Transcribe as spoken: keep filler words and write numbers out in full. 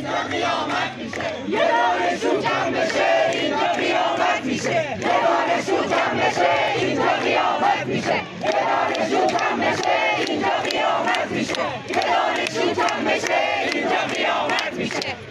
اینجا قیامت میشه. یه دانشجو کم بشه اینجا قیامت میشه. یه دانشجو کم بشه اینجا قیامت میشه. یه دانشجو کم بشه اینجا قیامت میشه. یه دانشجو کم بشه اینجا قیامت میشه.